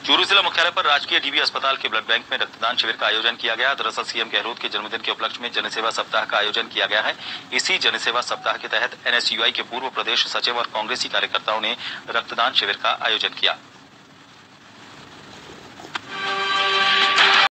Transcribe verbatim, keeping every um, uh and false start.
चूरू जिला मुख्यालय पर राजकीय डीबी अस्पताल के ब्लड बैंक में रक्तदान शिविर का आयोजन किया गया। दरअसल सीएम गहलोत के जन्मदिन के उपलक्ष्य में जनसेवा सप्ताह का आयोजन किया गया है। इसी जनसेवा सप्ताह के तहत एनएसयूआई के पूर्व प्रदेश सचिव और कांग्रेसी कार्यकर्ताओं ने रक्तदान शिविर का आयोजन किया।